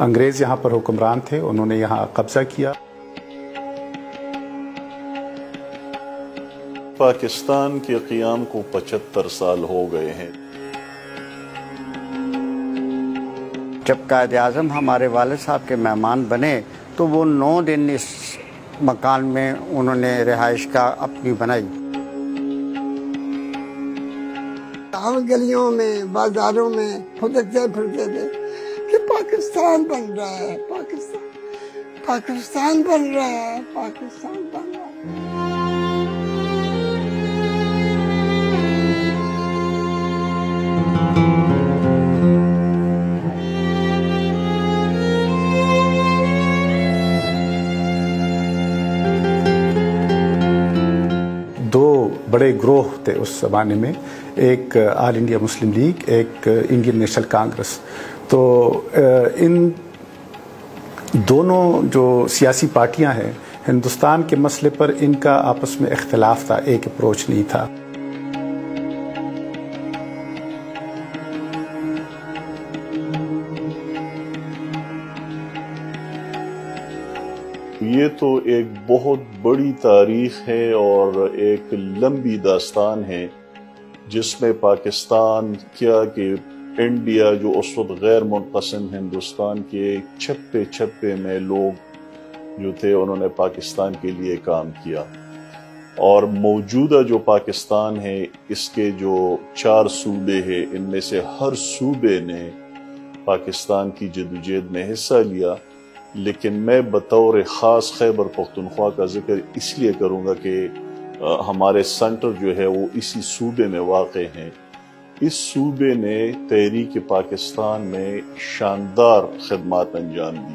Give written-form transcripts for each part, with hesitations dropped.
انگریز یہاں پر حکمران تھے، انہوں نے یہاں قبضہ کیا۔ پاکستان کے قیام کو 75 سال ہو گئے ہیں۔ جب قائد اعظم ہمارے والد صاحب کے مہمان بنے تو وہ 9 دن اس مکان میں انہوں نے رہائش کا اپنی بنائی۔ ہم گلیوں میں بازاروں میں پھدکتے پھرتے تھے کہ پاکستان بن رہا ہے، پاکستان بن رہا ہے، پاکستان بن رہا ہے۔ دو بڑے گروہ تھے اس زمانے میں، ایک آل انڈیا مسلم لیگ، ایک انڈین نیشنل کانگریس۔ تو ان دونوں جو سیاسی پارٹیاں ہیں، ہندوستان کے مسئلے پر ان کا آپس میں اختلاف تھا، ایک اپروچ نہیں تھا۔ یہ تو ایک بہت بڑی تاریخ ہے اور ایک لمبی داستان ہے جس میں پاکستان کیا کہ انڈیا جو اس وقت غیر منقسم ہندوستان کے چھپے چھپے میں لوگ جو تھے انہوں نے پاکستان کے لیے کام کیا، اور موجودہ جو پاکستان ہے اس کے جو 4 صوبے ہیں ان میں سے ہر صوبے نے پاکستان کی جدوجہد میں حصہ لیا، لیکن میں بطور خاص خیبر پختونخوا کا ذکر اس لیے کروں گا کہ ہمارے سینٹر جو ہے وہ اسی صوبے میں واقع ہیں۔ اس صوبے نے تحریک پاکستان میں شاندار خدمات انجام دی۔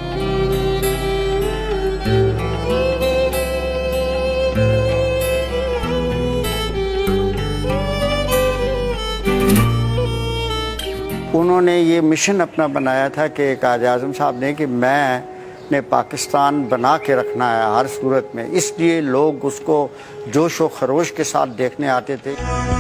انہوں نے یہ مشن اپنا بنایا تھا کہ قائد اعظم صاحب نے کہ میں نے پاکستان بنا کے رکھنا ہے ہر صورت میں، اس لیے لوگ اس کو جوش و خروش کے ساتھ دیکھنے آتے تھے۔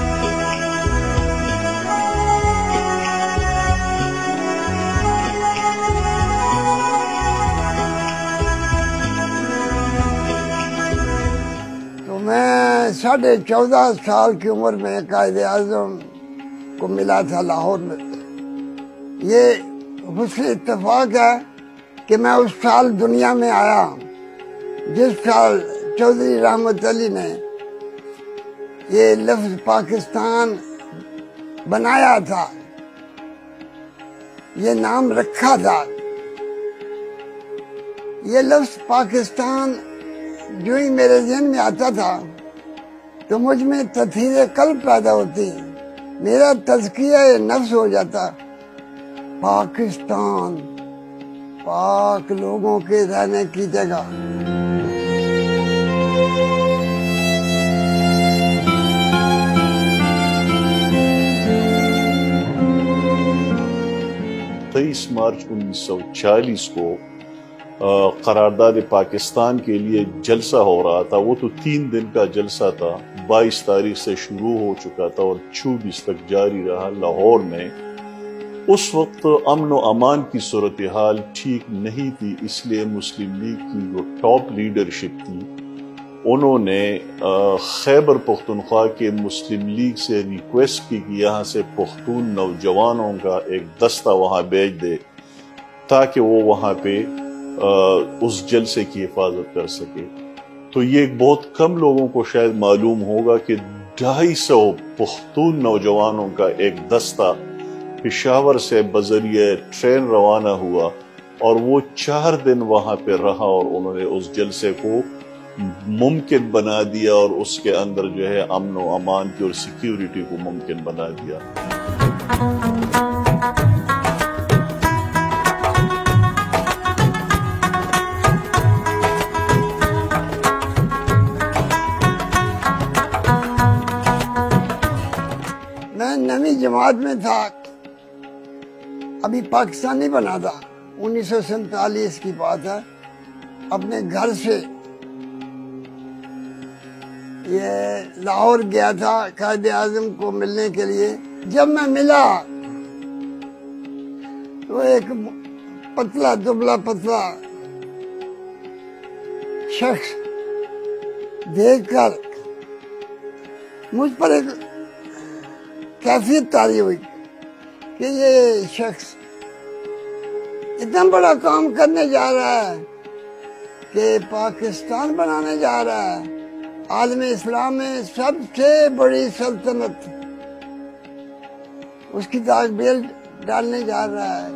تو میں 14.5 سال کی عمر میں قائد اعظم کو ملا تھا لاہور میں۔ یہ حسن اتفاق ہے کہ میں اس سال دنیا میں آیا جس سال چودھری رحمت علی نے یہ لفظ پاکستان بنایا تھا، یہ نام رکھا تھا۔ یہ لفظ پاکستان جو ہی میرے ذہن میں آتا تھا تو مجھ میں تطہیر قلب پیدا ہوتی، میرا تزکیہ نفس ہو جاتا۔ پاکستان، پاک لوگوں کے رہنے کی جگہ۔ مارچ 1940 کو قرارداد پاکستان کے لیے جلسہ ہو رہا تھا۔ وہ تو 3 دن کا جلسہ تھا، 22 تاریخ سے شروع ہو چکا تھا اور 24 تک جاری رہا لاہور میں۔ اس وقت امن و امان کی صورتحال ٹھیک نہیں تھی، اس لیے مسلم لیگ کی جو ٹاپ لیڈرشپ تھی انہوں نے خیبر پختونخوا کے مسلم لیگ سے ریکویسٹ کی کہ یہاں سے پختون نوجوانوں کا ایک دستہ وہاں بھیج دے تاکہ وہ وہاں پہ اس جلسے کی حفاظت کر سکے۔ تو یہ بہت کم لوگوں کو شاید معلوم ہوگا کہ 250 پختون نوجوانوں کا ایک دستہ پشاور سے بذریعہ ٹرین روانہ ہوا اور وہ 4 دن وہاں پہ رہا اور انہوں نے اس جلسے کو ممکن بنا دیا اور اس کے اندر جو ہے امن و امان کی اور سیکیورٹی کو ممکن بنا دیا۔ میں 9ویں جماعت میں تھا، ابھی پاکستان نہیں بنا تھا، 1947 کی بات ہے۔ اپنے گھر سے یہ لاہور گیا تھا قائد اعظم کو ملنے کے لیے۔ جب میں ملا تو ایک پتلا دبلا پتلا شخص دیکھ کر مجھ پر ایک کیفیت تاری ہوئی کہ یہ شخص اتنا بڑا کام کرنے جا رہا ہے کہ پاکستان بنانے جا رہا ہے، عالم اسلام میں سب سے بڑی سلطنت اس کی داغ بیل ڈالنے جا رہا ہے۔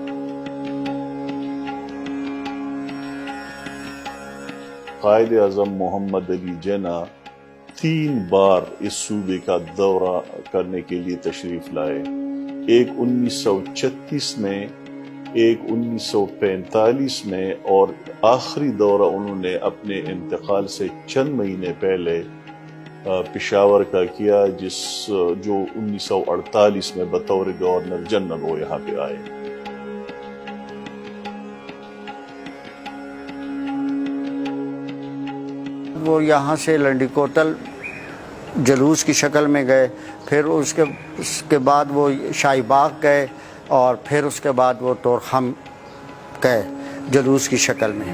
قائد اعظم محمد علی جناح 3 بار اس صوبے کا دورہ کرنے کے لیے تشریف لائے، ایک 1936 میں، ایک 1945 میں، اور آخری دورہ انہوں نے اپنے انتقال سے چند مہینے پہلے پشاور کا کیا، جو 1948 میں بطور گورنر جنرل وہ یہاں پہ آئے۔ وہ یہاں سے لنڈی کوتل جلوس کی شکل میں گئے، پھر اس کے بعد وہ شاہی باغ گئے، اور پھر اس کے بعد وہ طورخم گئے جلوس کی شکل میں۔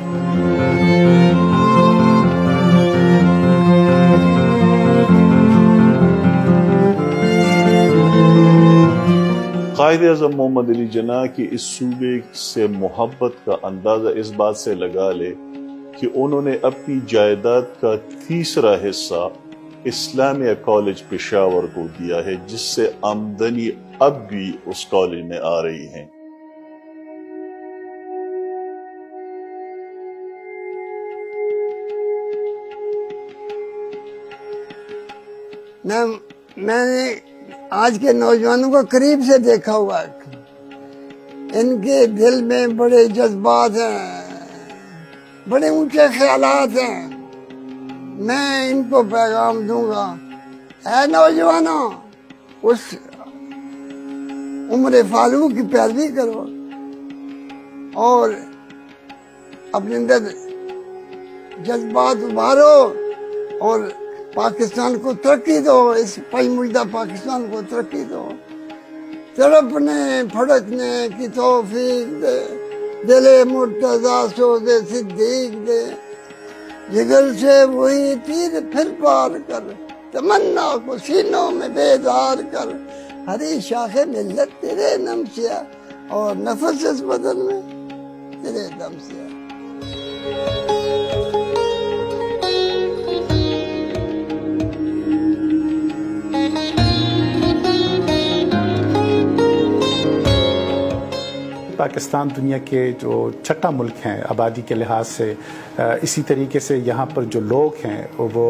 قائد اعظم محمد علی جناح کی اس صوبے سے محبت کا اندازہ اس بات سے لگا لے کہ انہوں نے اپنی جائیداد کا 3 حصہ اسلامیہ کالج پشاور کو دیا ہے، جس سے آمدنی اب بھی اس کالج میں آ رہی ہے۔ میں نے آج کے نوجوانوں کو قریب سے دیکھا ہوا ہے، ان کے دل میں بڑے جذبات ہیں، بڑے اونچے خیالات ہیں۔ میں ان کو پیغام دوں گا، اے نوجوانوں، اس عمر فاروق کی پیروی کرو اور اپنے اندر جذبات ابھارو اور پاکستان کو ترقی دو، اس پشمردہ پاکستان کو ترقی دو۔ تڑپنے پھڑکنے کی توفیق دے، دل مرتضیٰ سوز صدیق دے، جگر سے وہی تیر پھر پار کر، تمنا کو سینوں میں بیدار کر، ہری شاخ ملت تیرے نم سیا اور نفس اس بدن میں تیرے دم سیا۔ پاکستان دنیا کے جو 6واں ملک ہیں آبادی کے لحاظ سے، اسی طریقے سے یہاں پر جو لوگ ہیں وہ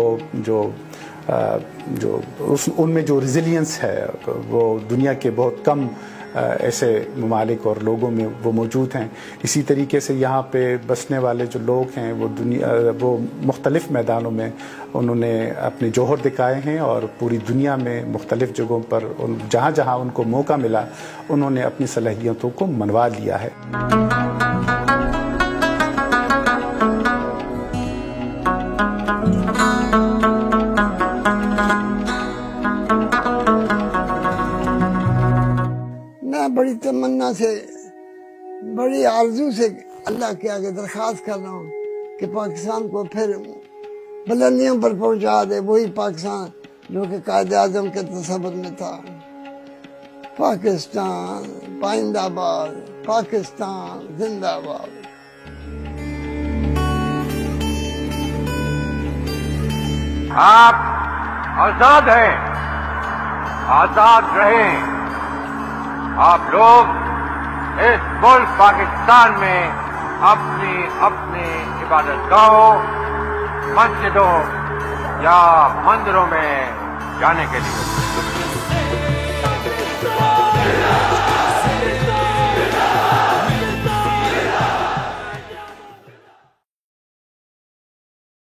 ان میں جو ریزیلینس ہے وہ دنیا کے بہت کم ایسے ممالک اور لوگوں میں وہ موجود ہیں۔ اسی طریقے سے یہاں پہ بسنے والے جو لوگ ہیں وہ مختلف میدانوں میں انہوں نے اپنے جوہر دکھائے ہیں، اور پوری دنیا میں مختلف جگہوں پر جہاں جہاں ان کو موقع ملا انہوں نے اپنی صلاحیتوں کو منوا لیا ہے۔ بڑی تمنا سے، بڑی آرزو سے اللہ کے آگے درخواست کر رہا ہوں کہ پاکستان کو پھر بلندیوں پر پہنچا دے، وہی پاکستان جو کہ قائد اعظم کے تصور میں تھا۔ پاکستان پائندہ باد، پاکستان زندہ باد۔ آپ آزاد ہیں، آزاد رہیں۔ آپ لوگ اس ملک پاکستان میں اپنی عبادت گاہوں، مسجدوں یا مندروں میں جانے کے لیے